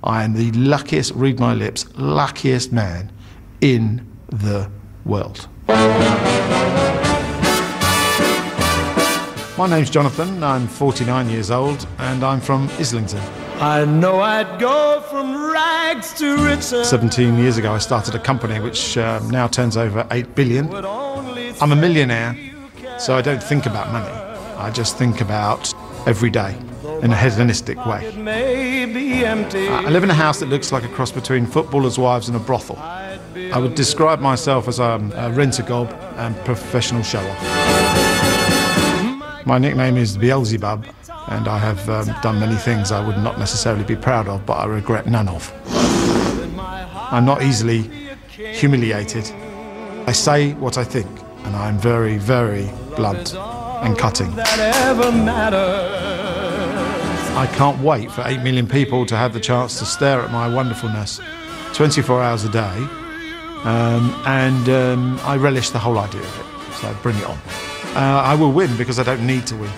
I am the luckiest, read my lips, luckiest man in the world. My name's Jonathan, I'm 49 years old, and I'm from Islington. I know I'd go from rags to riches. 17 years ago I started a company which now turns over 8 billion. I'm a millionaire, so I don't think about money. I just think about every day in a hedonistic way. I live in a house that looks like a cross between footballers' wives and a brothel. I would describe myself as a rent-a-gob and professional show-off. My nickname is Beelzebub, and I have done many things I would not necessarily be proud of, but I regret none of. I'm not easily humiliated. I say what I think, and I'm very, very blunt and cutting. I can't wait for 8 million people to have the chance to stare at my wonderfulness 24 hours a day, and I relish the whole idea of it, so bring it on. I will win because I don't need to win.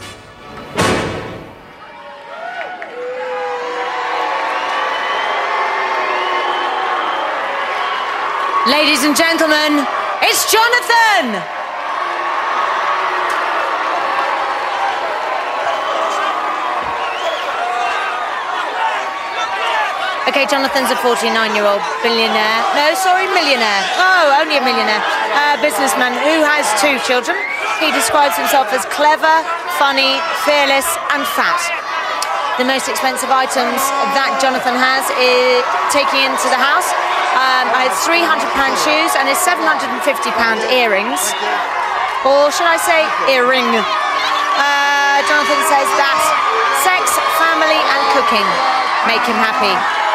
Ladies and gentlemen, it's Jonathan! Okay, Jonathan's a 49-year-old billionaire. No, sorry, millionaire. Oh, only a millionaire. Businessman who has 2 children. He describes himself as clever, funny, fearless, and fat. The most expensive items that Jonathan has is taking into the house. His £300 shoes and his £750 earrings. Or should I say earring? Jonathan says that sex, family, and cooking make him happy.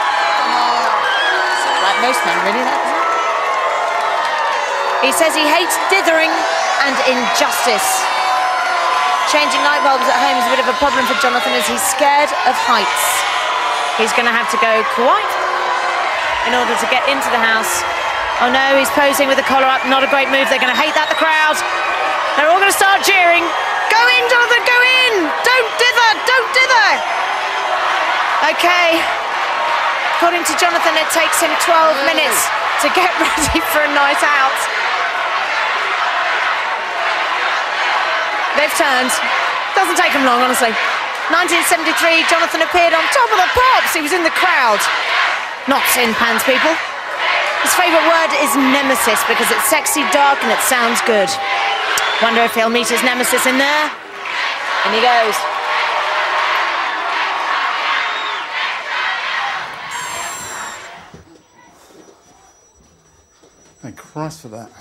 Like most men, really, that isn't it? He says he hates dithering and injustice. Changing light bulbs at home is a bit of a problem for Jonathan as he's scared of heights. He's going to have to go quite in order to get into the house. Oh no, he's posing with the collar up. Not a great move. They're going to hate that, the crowd. They're all going to start cheering. Go in, Jonathan, go in! Don't dither, don't dither! Okay. According to Jonathan, it takes him 12 minutes to get ready for a night out. They've turned. Doesn't take him long, honestly. 1973, Jonathan appeared on Top of the Pops. He was in the crowd. Not in pants, people. His favourite word is nemesis because it's sexy, dark, and it sounds good. Wonder if he'll meet his nemesis in there. In he goes. Thank Christ for that.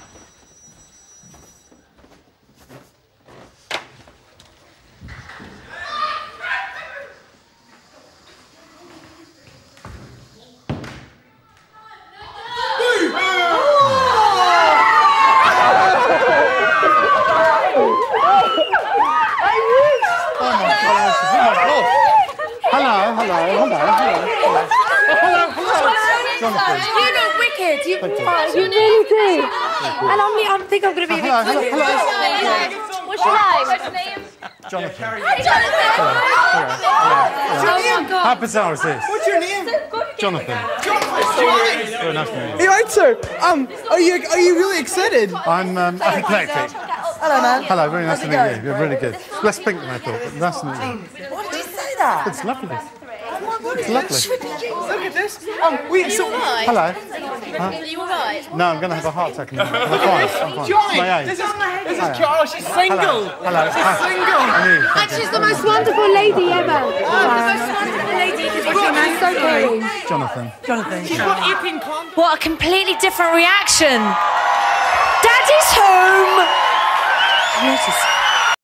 Jonathan. You look wicked. You nearly do. And I think I'm going to be a bit... What's your name? Jonathan. Hi, Jonathan. Oh my God. How bizarre is this? What's your name? Jonathan. Very nice to meet you. Hey, right, sir. Are you really excited? I'm apoplectic. Hello, man. Hello, very nice to meet you. You're really good. Less pink than I thought, but nice to meet you. What did you say that? It's lovely. It's lovely. Look at this. Wait, so... Hello. Are you alright? No, I'm going to have a heart attack in a minute. I'm fine. Johnny, My age. this is Carol. She's single. Hello. She's single. And she's the most wonderful lady ever. The most wonderful lady because she's so caring. Jonathan. She's got your pink on. What a completely different reaction. Daddy's home. Notice.